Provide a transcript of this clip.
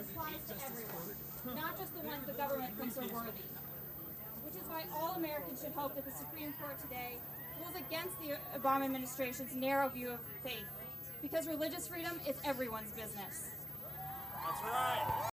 applies to everyone, not just the ones the government thinks are worthy. Which is why all Americans should hope that the Supreme Court today rules against the Obama administration's narrow view of faith, because religious freedom is everyone's business. That's right.